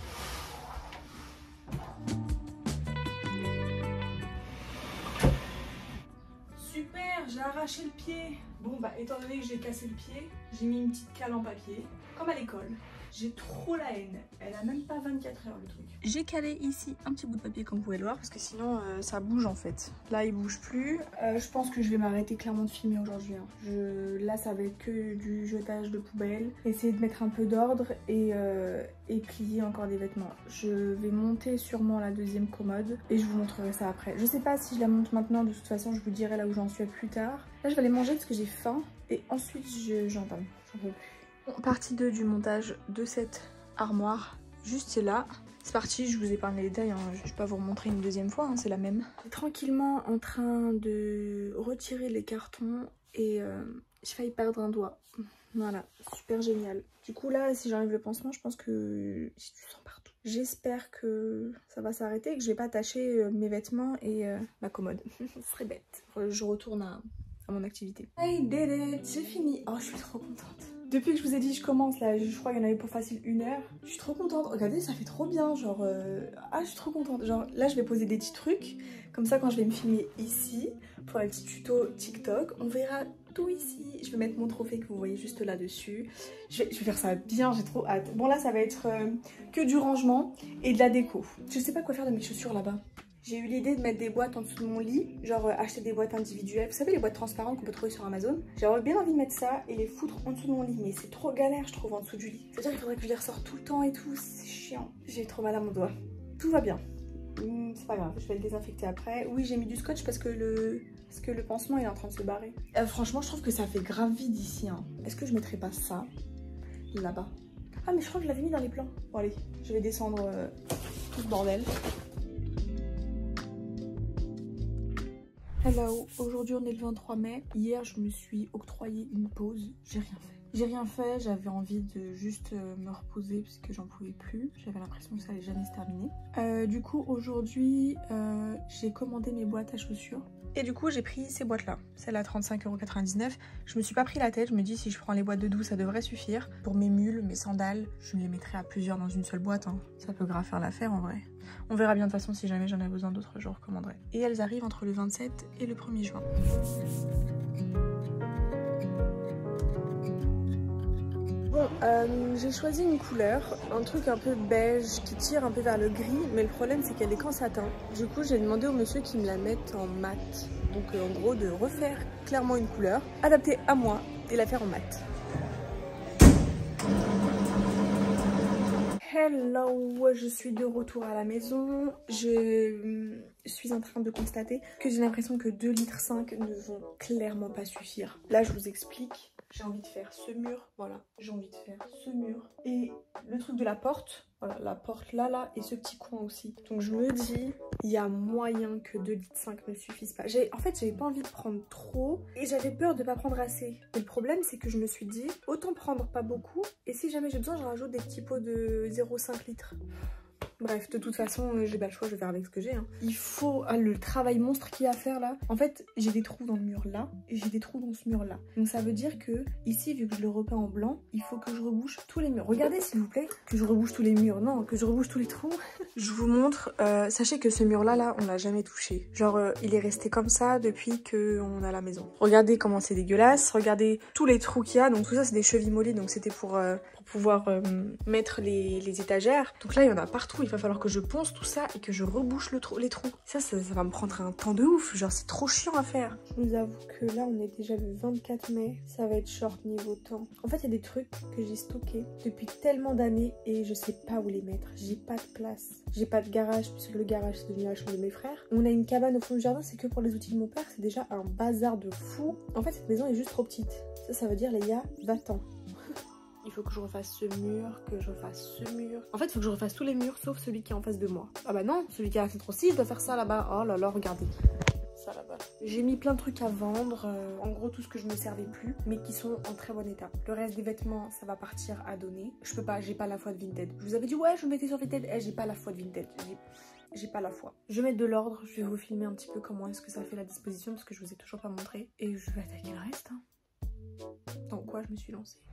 Super, j'ai arraché le pied. Bon, bah, étant donné que j'ai cassé le pied, j'ai mis une petite cale en papier, comme à l'école. J'ai trop la haine. Elle a même pas vingt-quatre heures le truc. J'ai calé ici un petit bout de papier comme vous pouvez le voir parce que sinon euh, ça bouge en fait. Là il bouge plus. Euh, je pense que je vais m'arrêter clairement de filmer aujourd'hui. Hein. Je... Là ça va être que du jetage de poubelle. Essayer de mettre un peu d'ordre et, euh, et plier encore des vêtements. Je vais monter sûrement la deuxième commode et je vous montrerai ça après. Je sais pas si je la monte maintenant, de toute façon je vous dirai là où j'en suis plus tard. Là je vais aller manger parce que j'ai faim et ensuite j'entame. J'en peux plus. Bon, partie deux du montage de cette armoire, juste là. C'est parti, je vous épargne les détails, hein. Je vais pas vous remontrer une deuxième fois, hein, c'est la même. Tranquillement en train de retirer les cartons et euh, j'ai failli perdre un doigt. Voilà, super génial. Du coup là, si j'enlève le pansement, je pense que j'ai du sang partout. J'espère que ça va s'arrêter, que je vais pas tacher mes vêtements et euh, ma commode. Ce serait bête. Je retourne à, à mon activité. I did it, j'ai fini. Oh, je suis trop contente. Depuis que je vous ai dit je commence là, je crois qu'il y en avait pour facile une heure. Je suis trop contente. Regardez, ça fait trop bien. Genre, euh... ah, je suis trop contente. Genre, là, je vais poser des petits trucs. Comme ça, quand je vais me filmer ici, pour un petit tuto TikTok, on verra tout ici. Je vais mettre mon trophée que vous voyez juste là-dessus. Je, je vais faire ça bien, j'ai trop hâte. Bon, là, ça va être euh, que du rangement et de la déco. Je sais pas quoi faire de mes chaussures là-bas. J'ai eu l'idée de mettre des boîtes en dessous de mon lit, genre euh, acheter des boîtes individuelles. Vous savez, les boîtes transparentes qu'on peut trouver sur Amazon. J'aurais bien envie de mettre ça et les foutre en dessous de mon lit, mais c'est trop galère, je trouve, en dessous du lit. C'est-à-dire qu'il faudrait que je les ressorte tout le temps et tout, c'est chiant. J'ai trop mal à mon doigt. Tout va bien. Mmh, c'est pas grave, je vais le désinfecter après. Oui, j'ai mis du scotch parce que le, parce que le pansement il est en train de se barrer. Euh, franchement, je trouve que ça fait grave vide ici. Hein. Est-ce que je mettrais pas ça là-bas? Ah, mais je crois que je l'avais mis dans les plans. Bon, allez, je vais descendre euh, tout ce bordel. Hello, aujourd'hui on est le vingt-trois mai. Hier je me suis octroyé une pause, j'ai rien fait. J'ai rien fait, j'avais envie de juste euh, me reposer parce que j'en pouvais plus. J'avais l'impression que ça allait jamais se terminer. Euh, du coup aujourd'hui euh, j'ai commandé mes boîtes à chaussures. Et du coup j'ai pris ces boîtes là, celle à trente-cinq euros quatre-vingt-dix-neuf. Je me suis pas pris la tête, je me dis si je prends les boîtes de douze ça devrait suffire. Pour mes mules, mes sandales, je les mettrai à plusieurs dans une seule boîte, hein. Ça peut grave faire l'affaire en vrai. On verra bien de toute façon, si jamais j'en ai besoin d'autres, je recommanderai. Et elles arrivent entre le vingt-sept et le premier juin. Bon, euh, j'ai choisi une couleur, un truc un peu beige qui tire un peu vers le gris, mais le problème c'est qu'elle est qu'en satin. Du coup j'ai demandé au monsieur qui me la mette en mat. Donc euh, en gros de refaire clairement une couleur adaptée à moi et la faire en mat. Hello, je suis de retour à la maison. Je suis en train de constater que j'ai l'impression que deux litres cinq ne vont clairement pas suffire. Là je vous explique. J'ai envie de faire ce mur, voilà, j'ai envie de faire ce mur. Et le truc de la porte, voilà, la porte là, là, et ce petit coin aussi. Donc je me dis, il y a moyen que deux litres cinq ne suffisent pas. En fait, j'avais pas envie de prendre trop et j'avais peur de pas prendre assez. Et le problème, c'est que je me suis dit, autant prendre pas beaucoup. Et si jamais j'ai besoin, je rajoute des petits pots de zéro virgule cinq litres. Bref, de toute façon, j'ai pas le choix, je vais faire avec ce que j'ai. Hein. Il faut... Ah, le travail monstre qu'il y a à faire là. En fait, j'ai des trous dans le mur là et j'ai des trous dans ce mur là. Donc ça veut dire que ici, vu que je le repeins en blanc, il faut que je rebouche tous les murs. Regardez s'il vous plaît, que je rebouche tous les murs. Non, que je rebouche tous les trous. Je vous montre. Euh, sachez que ce mur là, là, on l'a jamais touché. Genre, euh, il est resté comme ça depuis qu'on a la maison. Regardez comment c'est dégueulasse. Regardez tous les trous qu'il y a. Donc tout ça, c'est des chevilles mollies. Donc c'était pour, euh, pour pouvoir euh, mettre les, les étagères. Donc là, il y en a partout. Il va falloir que je ponce tout ça et que je rebouche le trou, les trous. Ça, ça, ça va me prendre un temps de ouf. Genre, c'est trop chiant à faire. Je vous avoue que là, on est déjà le vingt-quatre mai. Ça va être short niveau temps. En fait, il y a des trucs que j'ai stockés depuis tellement d'années et je sais pas où les mettre. J'ai pas de place. J'ai pas de garage puisque le garage, c'est devenu la chambre de mes frères. On a une cabane au fond du jardin. C'est que pour les outils de mon père. C'est déjà un bazar de fou. En fait, cette maison est juste trop petite. Ça, ça veut dire, les gars, va-t'en. Il faut que je refasse ce mur, que je refasse ce mur. En fait, il faut que je refasse tous les murs sauf celui qui est en face de moi. Ah bah non, celui qui est à cette aussi, je dois faire ça là-bas. Oh là là, regardez. Ça là-bas. J'ai mis plein de trucs à vendre. Euh, en gros, tout ce que je me servais plus, mais qui sont en très bon état. Le reste des vêtements, ça va partir à donner. Je peux pas, j'ai pas la foi de Vinted. Je vous avais dit, ouais, je me mettais sur Vinted. Eh, j'ai pas la foi de Vinted. J'ai pas la foi. Je vais mettre de l'ordre. Je vais vous filmer un petit peu comment est-ce que ça fait la disposition parce que je vous ai toujours pas montré. Et je vais attaquer le reste. Hein. Dans quoi je me suis lancée.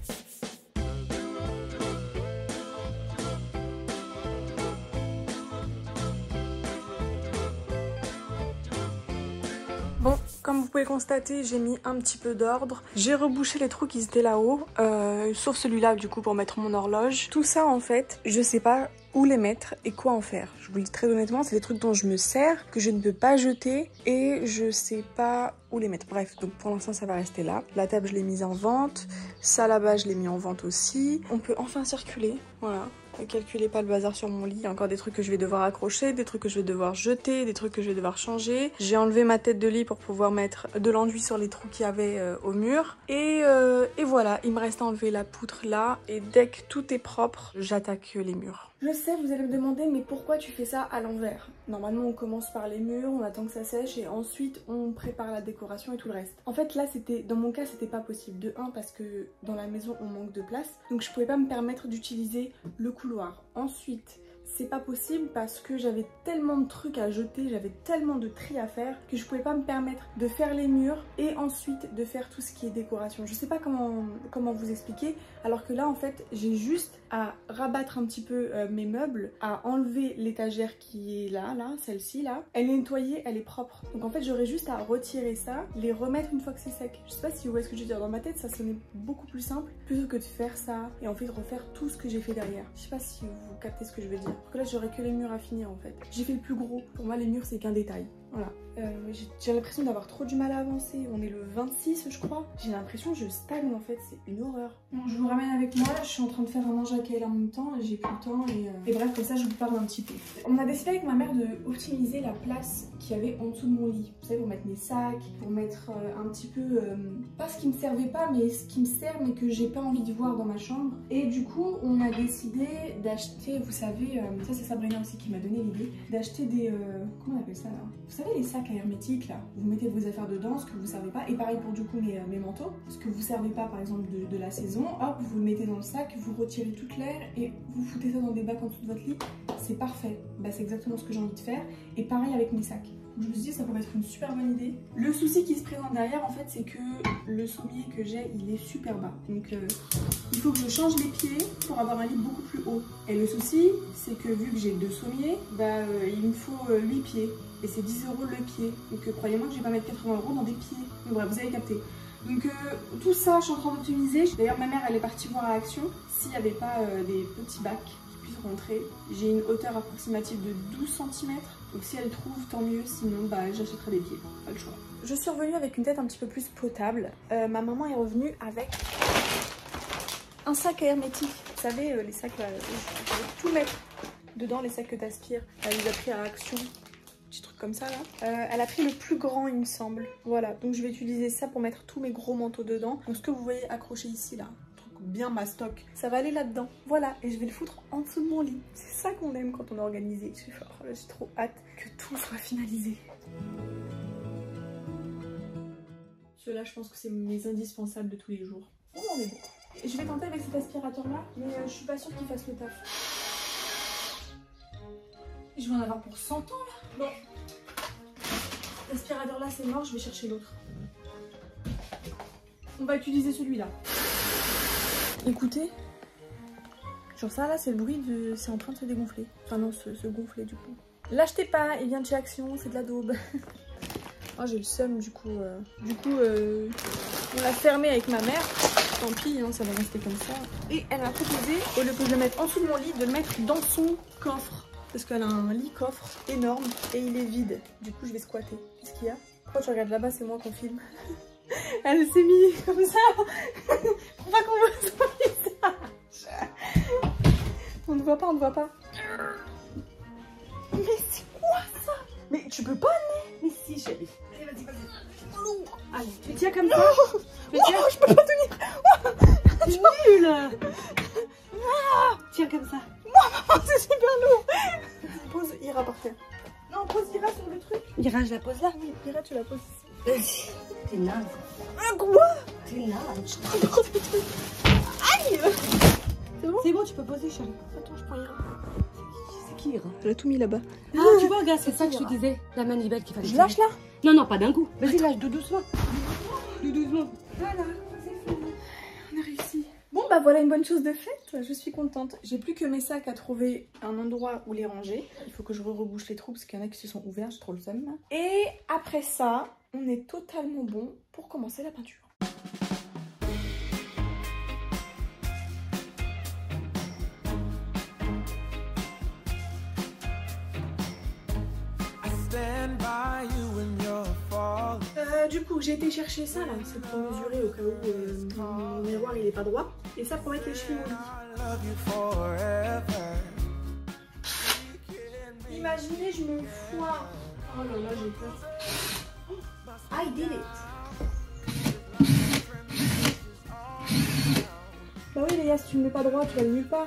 Bon, comme vous pouvez constater, j'ai mis un petit peu d'ordre. J'ai rebouché les trous qui étaient là-haut, euh, sauf celui-là du coup pour mettre mon horloge. Tout ça en fait, je sais pas où les mettre et quoi en faire. Je vous le dis très honnêtement, c'est des trucs dont je me sers, que je ne peux pas jeter et je sais pas où les mettre. Bref, donc pour l'instant ça va rester là. La table je l'ai mise en vente, ça là-bas je l'ai mis en vente aussi. On peut enfin circuler, voilà. Calculez pas le bazar sur mon lit, il y a encore des trucs que je vais devoir accrocher, des trucs que je vais devoir jeter, des trucs que je vais devoir changer. J'ai enlevé ma tête de lit pour pouvoir mettre de l'enduit sur les trous qu'il y avait euh, au mur. Et, euh, et voilà, il me reste à enlever la poutre là et dès que tout est propre, j'attaque les murs. Je sais, vous allez me demander, mais pourquoi tu fais ça à l'envers? Normalement, on commence par les murs, on attend que ça sèche et ensuite on prépare la décoration et tout le reste. En fait, là, c'était, dans mon cas, c'était pas possible. De un, parce que dans la maison, on manque de place, donc je pouvais pas me permettre d'utiliser le couloir. Ensuite, c'est pas possible parce que j'avais tellement de trucs à jeter, j'avais tellement de tri à faire que je pouvais pas me permettre de faire les murs et ensuite de faire tout ce qui est décoration. Je sais pas comment, comment vous expliquer, alors que là en fait j'ai juste à rabattre un petit peu euh, mes meubles, à enlever l'étagère qui est là, là, celle-ci là. Elle est nettoyée, elle est propre. Donc en fait j'aurais juste à retirer ça, les remettre une fois que c'est sec. Je sais pas si vous voyez ce que je veux dire, dans ma tête ça sonnait beaucoup plus simple plutôt que de faire ça et en fait refaire tout ce que j'ai fait derrière. Je sais pas si vous captez ce que je veux dire. Parce que là j'aurais que les murs à finir en fait. J'ai fait le plus gros. Pour moi les murs c'est qu'un détail. Voilà. Euh, j'ai l'impression d'avoir trop du mal à avancer. On est le vingt-six je crois. J'ai l'impression que je stagne en fait. C'est une horreur. Bon, je vous ramène avec moi. Je suis en train de faire un manger à Kael en même temps. J'ai plus le temps et, euh... et bref comme ça je vous parle un petit peu. On a décidé avec ma mère de optimiser la place qu'il y avait en dessous de mon lit. Vous savez, pour mettre mes sacs, pour mettre euh, un petit peu euh, pas ce qui me servait pas mais ce qui me sert mais que j'ai pas envie de voir dans ma chambre. Et du coup on a décidé d'acheter, vous savez, euh, ça c'est Sabrina aussi qui m'a donné l'idée, d'acheter des... Euh, comment on appelle ça là? Vous savez les sacs à hermétiques là, vous mettez vos affaires dedans, ce que vous servez pas, et pareil pour du coup mes, mes manteaux, ce que vous servez pas par exemple de, de la saison, hop vous le mettez dans le sac, vous retirez toute l'air et vous foutez ça dans des bacs en dessous de votre lit, c'est parfait. Bah c'est exactement ce que j'ai envie de faire, et pareil avec mes sacs. Je me suis dit ça pourrait être une super bonne idée. Le souci qui se présente derrière en fait c'est que le sommier que j'ai il est super bas. Donc euh, il faut que je change les pieds pour avoir un lit beaucoup plus haut. Et le souci c'est que vu que j'ai deux sommiers, bah euh, il me faut euh, huit pieds. Et c'est dix euros le pied. Donc euh, croyez-moi que je vais pas mettre quatre-vingts euros dans des pieds. Donc voilà, vous avez capté. Donc euh, tout ça je suis en train d'optimiser. D'ailleurs ma mère elle est partie voir à Action s'il n'y avait pas euh, des petits bacs qui puissent rentrer. J'ai une hauteur approximative de douze centimètres. Donc si elle trouve, tant mieux, sinon bah, j'achèterai des pieds, pas le choix. Je suis revenue avec une tête un petit peu plus potable. Euh, ma maman est revenue avec un sac à hermétique. Vous savez, euh, les sacs, euh, je vais tout mettre dedans, les sacs que t'aspires. Elle les a pris à Action, petit truc comme ça là. Euh, elle a pris le plus grand il me semble. Voilà, donc je vais utiliser ça pour mettre tous mes gros manteaux dedans. Donc ce que vous voyez accroché ici là, bien mastoc, ça va aller là-dedans. Voilà, et je vais le foutre en dessous de mon lit. C'est ça qu'on aime quand on est organisé. J'ai oh, trop hâte que tout soit finalisé. Ceux-là, je pense que c'est mes indispensables de tous les jours. Oh, on est bon. Je vais tenter avec cet aspirateur-là, mais euh, je suis pas sûre qu'il fasse le taf. Je vais en avoir pour cent ans là. Bon, l'aspirateur-là c'est mort, je vais chercher l'autre. On va utiliser celui-là. Écoutez, genre ça là c'est le bruit de... c'est en train de se dégonfler. Enfin non, se, se gonfler du coup. L'achetez pas, il vient de chez Action, c'est de la daube. Oh j'ai le seum du coup. Euh... Du coup euh... on l'a fermé avec ma mère. tant pis, hein, ça va rester comme ça. Et elle m'a proposé, au lieu que je le mette en dessous de mon lit, de le mettre dans son coffre. Parce qu'elle a un lit coffre énorme et il est vide. Du coup, je vais squatter. Qu'est-ce qu'il y a? Pourquoi tu regardes là-bas? C'est moi qu'on filme. Elle s'est mise comme ça. Pour pas qu'on voit son visage. On ne voit pas, on ne voit pas. Mais c'est quoi ça? Mais tu peux pas, Né? Mais si, chérie. Allez, vas-y, vas-y. Allez, tu tiens comme ça. Non, tu tiens... oh, je peux pas tenir. C'est nul. Ah, tiens comme ça. Non, maman, c'est super lourd. Pose Ira par terre. Non, pose Ira sur le truc. Ira, je la pose là. Oui, Ira, tu la poses ici. T'es naze. Ah, quoi? T'es naze. Je prends des trucs. Aïe. C'est bon? C'est bon, tu peux poser, chérie. Attends, je prends Ira. C'est qui, Ira? Elle a tout mis là-bas. Ah, tu vois, regarde, c'est ça que je te disais. La manivelle qu'il fallait. Je lâche là? Non, non, pas d'un coup. Vas-y, lâche tout doucement. Tout doucement. Voilà, c'est fini. On a réussi. Bon bah voilà une bonne chose de faite, je suis contente. J'ai plus que mes sacs à trouver un endroit où les ranger. Il faut que je rebouche les trous parce qu'il y en a qui se sont ouverts, j'ai trop le seum. Et après ça, on est totalement bon pour commencer la peinture. Euh, du coup j'ai été chercher ça là, c'est pour mesurer au cas où euh, mon miroir il est pas droit. Et ça pour mettre les cheveux au lit. Imaginez je me foire. Oh là là j'ai peur. I did it. Bah oui les gars, si tu me mets pas droit tu vas nulle part.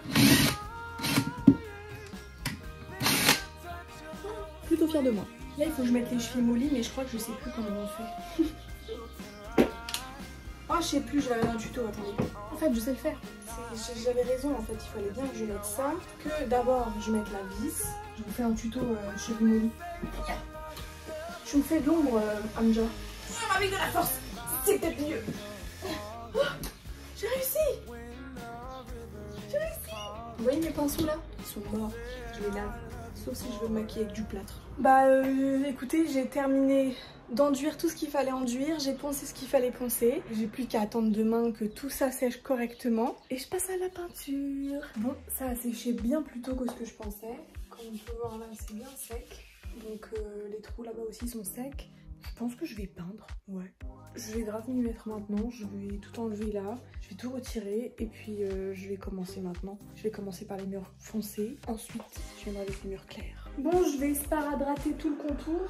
Plutôt fière de moi. Là il faut que je mette les cheveux mollis mais je crois que je sais plus comment on fait. Oh je sais plus, je l'avais dans le tuto, attendez. En fait je sais le faire. J'avais raison en fait, il fallait bien que je mette ça. Que d'abord je mette la vis. Je vous fais un tuto euh, cheveux mollis. Je me fais de l'ombre euh, Amja. Avec de la force, c'est peut-être mieux. Oh, j'ai réussi. J'ai réussi. Vous voyez mes pinceaux là? Ils sont morts, je les lave. Sauf si je veux me maquiller avec du plâtre. Bah euh, écoutez, j'ai terminé d'enduire tout ce qu'il fallait enduire. J'ai poncé ce qu'il fallait poncer. J'ai plus qu'à attendre demain que tout ça sèche correctement. Et je passe à la peinture. Bon, ça a séché bien plus tôt que ce que je pensais. Comme on peut voir là, c'est bien sec. Donc euh, les trous là-bas aussi sont secs. Je pense que je vais peindre, ouais. Je vais grave m'y mettre maintenant, je vais tout enlever là, je vais tout retirer et puis euh, je vais commencer maintenant. Je vais commencer par les murs foncés, ensuite je viendrai avec les murs clairs. Bon, je vais sparadrater tout le contour.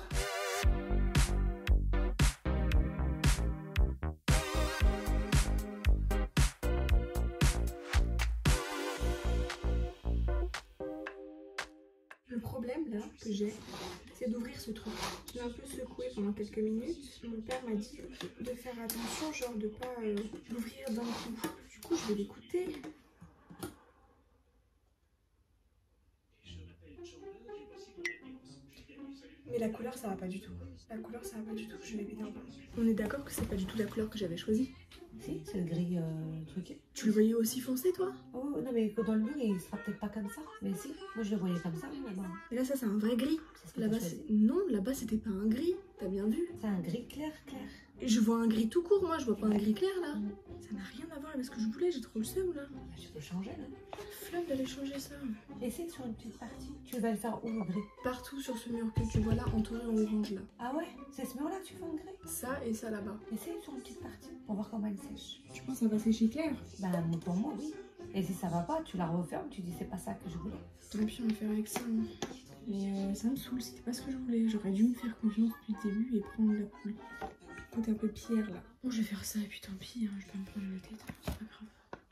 Le problème là que j'ai, c'est d'ouvrir ce truc. Je l'ai un peu secoué pendant quelques minutes. Mon père m'a dit de faire attention, genre de pas euh, l'ouvrir d'un coup. Du coup, je vais l'écouter. Mais la couleur, ça va pas du tout. La couleur, ça va pas du tout. Je vais péter un peu. On est d'accord que c'est pas du tout la couleur que j'avais choisie. Si, c'est le gris euh, truqué. Tu le voyais aussi foncé, toi? Oh non, mais dans le mur, il sera peut-être pas comme ça. Mais si, moi je le voyais comme ça là-bas. Et là, ça, c'est un vrai gris. Là-bas, non, là-bas, c'était pas un gris. T'as bien vu? C'est un gris clair, clair. Et je vois un gris tout court, moi. Je vois pas un gris clair, là. Mm. Ça n'a rien à voir avec ce que je voulais. J'ai trop le seum, là. Tu peux changer, là. Flemme d'aller changer ça. Essaye sur une petite partie. Tu vas le faire où, le gris? Partout sur ce mur que tu vois là, entouré en orange, là. Ah ouais? C'est ce mur-là que tu fais en gris? Ça et ça, là-bas. Essaye sur une petite partie pour voir comment elle sèche. Tu penses que ça va sécher clair? Bah, pour moi, oui. Et si ça va pas, tu la refermes, tu dis c'est pas ça que je voulais. T'aurais pu en faire avec ça. Hein. Mais euh, ça me saoule, c'était pas ce que je voulais. J'aurais dû me faire confiance depuis le début et prendre le côté un peu pierre là. Bon, je vais faire ça et puis tant pis, hein, je vais pas me prendre la tête, c'est pas grave.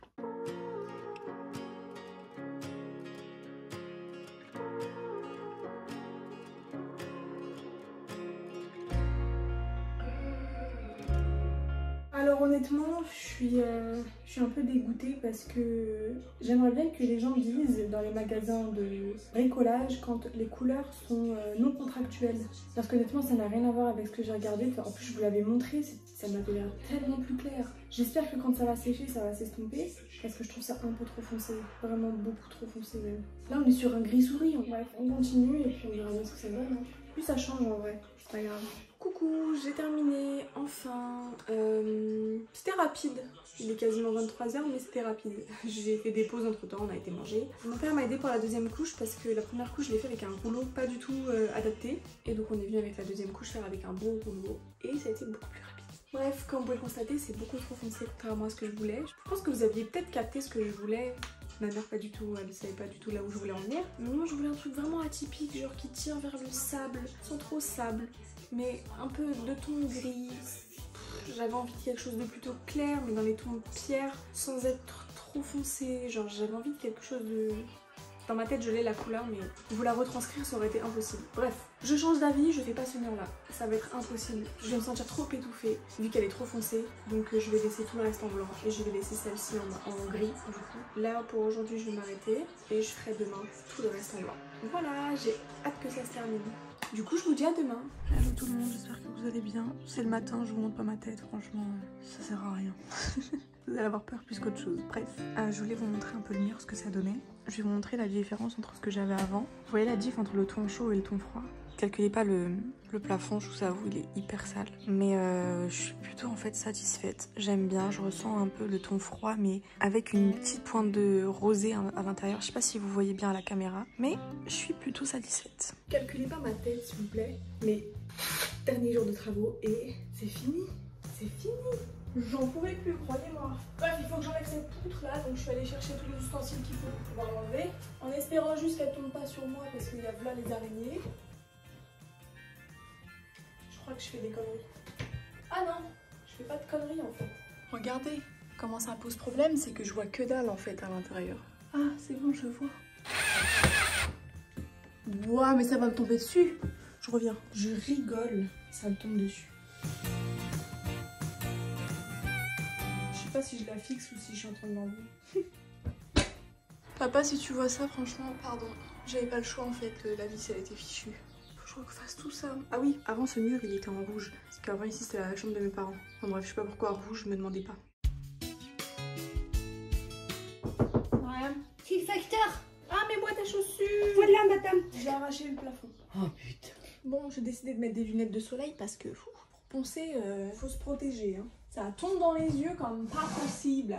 Alors honnêtement, je suis, euh, je suis un peu dégoûtée parce que j'aimerais bien que les gens disent dans les magasins de bricolage quand les couleurs sont euh, non contractuelles. Parce qu'honnêtement, ça n'a rien à voir avec ce que j'ai regardé. En plus, je vous l'avais montré, ça m'avait l'air tellement plus clair. J'espère que quand ça va sécher, ça va s'estomper parce que je trouve ça un peu trop foncé. Vraiment beaucoup trop foncé même. Là, on est sur un gris souris. Bref, on continue et puis on verra bien ce que ça donne. Hein. Plus ça change en vrai, c'est pas grave. Coucou, j'ai terminé, enfin. Euh, c'était rapide. Il est quasiment vingt-trois heures mais c'était rapide. J'ai fait des pauses entre temps, on a été manger. Mon père m'a aidé pour la deuxième couche parce que la première couche je l'ai fait avec un rouleau pas du tout euh, adapté. Et donc on est venu avec la deuxième couche faire avec un bon rouleau. Et ça a été beaucoup plus rapide. Bref, comme vous pouvez le constater, c'est beaucoup trop foncé contrairement à ce que je voulais. Je pense que vous aviez peut-être capté ce que je voulais. Ma mère pas du tout, elle ne savait pas du tout là où je voulais en venir. Mais moi je voulais un truc vraiment atypique, genre qui tire vers le sable, sans trop sable, mais un peu de ton gris. J'avais envie de quelque chose de plutôt clair, mais dans les tons pierre, sans être trop foncé. Genre j'avais envie de quelque chose de... Dans ma tête je l'ai la couleur, mais vous la retranscrire ça aurait été impossible. Bref, je change d'avis, je fais pas ce mur là. Ça va être impossible. Je vais me sentir trop étouffée vu qu'elle est trop foncée. Donc je vais laisser tout le reste en blanc et je vais laisser celle-ci en, en gris du coup. Là pour aujourd'hui je vais m'arrêter et je ferai demain tout le reste en blanc. Voilà, j'ai hâte que ça se termine. Du coup je vous dis à demain. Hello tout le monde, j'espère que vous allez bien. C'est le matin, je vous montre pas ma tête, franchement ça sert à rien. Vous allez avoir peur plus qu'autre chose. Bref, euh, je voulais vous montrer un peu le mur, ce que ça donnait. Je vais vous montrer la différence entre ce que j'avais avant. Vous voyez la diff entre le ton chaud et le ton froid. Calculez pas le, le plafond, je vous avoue, il est hyper sale. Mais euh, je suis plutôt en fait satisfaite. J'aime bien, je ressens un peu le ton froid, mais avec une petite pointe de rosé à l'intérieur. Je sais pas si vous voyez bien à la caméra, mais je suis plutôt satisfaite. Calculez pas ma tête, s'il vous plaît. Mais dernier jour de travaux et c'est fini. C'est fini. J'en pouvais plus, croyez-moi. Bref, il faut que j'enlève cette poutre là, donc je suis allée chercher tous les ustensiles qu'il faut pour pouvoir l'enlever. En espérant juste qu'elle tombe pas sur moi parce qu'il y a là les araignées. Je crois que je fais des conneries. Ah non, je fais pas de conneries en fait. Regardez comment ça pose problème, c'est que je vois que dalle en fait à l'intérieur. Ah, c'est bon, je vois. Ouah, mais ça va me tomber dessus. Je reviens. Je rigole, ça me tombe dessus. Je sais pas si je la fixe ou si je suis en train de l'enlever. Papa, si tu vois ça, franchement, pardon. J'avais pas le choix en fait, la vis elle était fichue. Faut que je refasse tout ça. Ah oui, avant ce mur il était en rouge. Parce qu'avant ici c'était la chambre de mes parents. Enfin bref, je sais pas pourquoi rouge, me demandez pas. Ouais. C'est le facteur. Ah mais moi ta chaussure. Voilà madame. J'ai arraché le plafond. Oh putain. Bon, j'ai décidé de mettre des lunettes de soleil parce que fou, pour poncer, euh, faut se protéger. Hein. Ça tombe dans les yeux comme pas possible.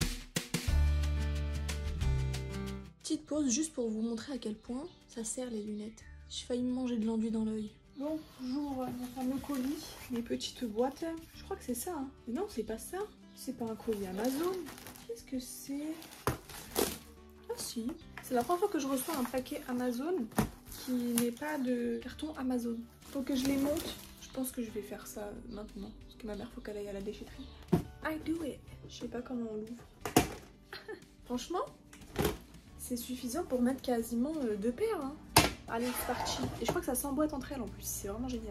Petite pause juste pour vous montrer à quel point ça sert les lunettes. J'ai failli me manger de l'enduit dans l'œil. Bon, j'ouvre mon fameux colis, mes petites boîtes. Je crois que c'est ça. Hein. Mais non, c'est pas ça. C'est pas un colis Amazon. Qu'est-ce que c'est? Ah si. C'est la première fois que je reçois un paquet Amazon qui n'est pas de carton Amazon. Faut que je les monte. Je pense que je vais faire ça maintenant. Parce que ma mère, faut qu'elle aille à la déchetterie. I do it. Je sais pas comment on l'ouvre. Franchement, c'est suffisant pour mettre quasiment euh, deux paires. Hein. Allez, c'est parti. Et je crois que ça s'emboîte entre elles en plus. C'est vraiment génial.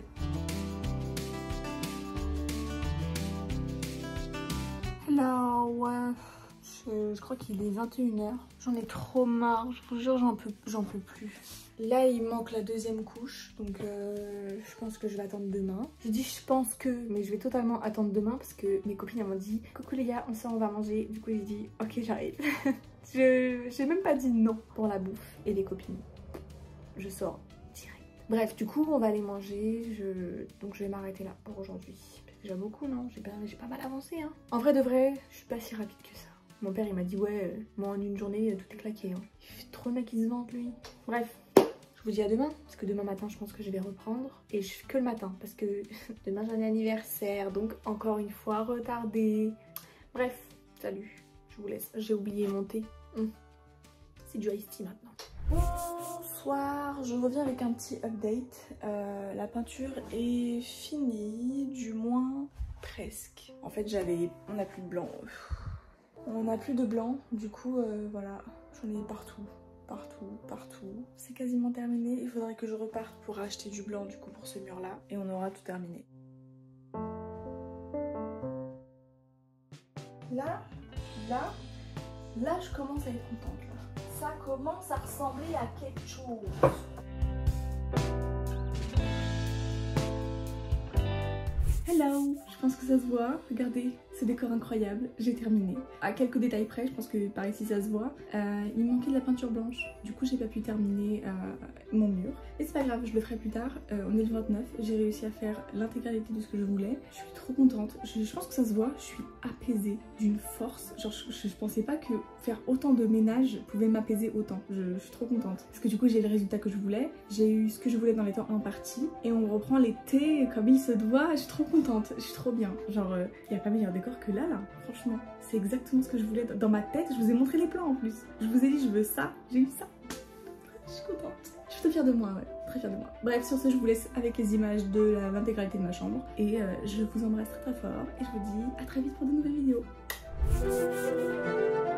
Hello, ouais. Je, je crois qu'il est vingt et une heures. J'en ai trop marre. Je vous jure, j'en peux, j'en peux plus. Là, il manque la deuxième couche, donc euh, je pense que je vais attendre demain. Je dis je pense que, mais je vais totalement attendre demain parce que mes copines m'ont dit « Coucou les gars, on sort, on va manger ». Du coup, j'ai dit « Ok, j'arrive ». Je j'ai même pas dit non pour la bouffe et les copines. Je sors direct. Bref, du coup, on va aller manger. Je... Donc, je vais m'arrêter là pour aujourd'hui. C'est déjà beaucoup, non? J'ai pas... pas mal avancé, hein. En vrai de vrai, je suis pas si rapide que ça. Mon père, il m'a dit « Ouais, euh, moi en une journée, euh, tout est claqué. Hein. » Il fait trop le mec qui se vante, lui. Bref. Je vous dis à demain, parce que demain matin je pense que je vais reprendre. Et je fais que le matin, parce que demain j'ai un anniversaire, donc encore une fois retardé. Bref, salut, je vous laisse. J'ai oublié mon thé. Mmh. C'est du iced tea maintenant. Bonsoir, je reviens avec un petit update. Euh, la peinture est finie, du moins presque. En fait j'avais, on n'a plus de blanc. On n'a plus de blanc, du coup euh, voilà, j'en ai partout. Partout, partout. C'est quasiment terminé. Il faudrait que je reparte pour acheter du blanc du coup pour ce mur là. Et on aura tout terminé. Là, là, là je commence à être contente là. Ça commence à ressembler à quelque chose. Hello! Je pense que ça se voit. Regardez, ce décor incroyable, j'ai terminé. À quelques détails près, je pense que par ici ça se voit, euh, il manquait de la peinture blanche. Du coup j'ai pas pu terminer euh, mon mur. Mais c'est pas grave, je le ferai plus tard. Euh, on est le vingt-neuf, j'ai réussi à faire l'intégralité de ce que je voulais. Je suis trop contente, je, je pense que ça se voit, je suis apaisée d'une force. Genre je, je, je pensais pas que faire autant de ménage pouvait m'apaiser autant. Je, je suis trop contente. Parce que du coup j'ai le résultat que je voulais, j'ai eu ce que je voulais dans les temps impartis. Et on reprend l'été comme il se doit, je suis trop contente, je suis trop bien. Genre il euh, n'y a pas meilleur décor que là là, franchement. C'est exactement ce que je voulais dans ma tête, je vous ai montré les plans en plus. Je vous ai dit je veux ça, j'ai eu ça. Je suis contente. Je suis très fière de moi, ouais, très fière de moi. Bref, sur ce, je vous laisse avec les images de l'intégralité de ma chambre. Et euh, je vous embrasse très très fort et je vous dis à très vite pour de nouvelles vidéos.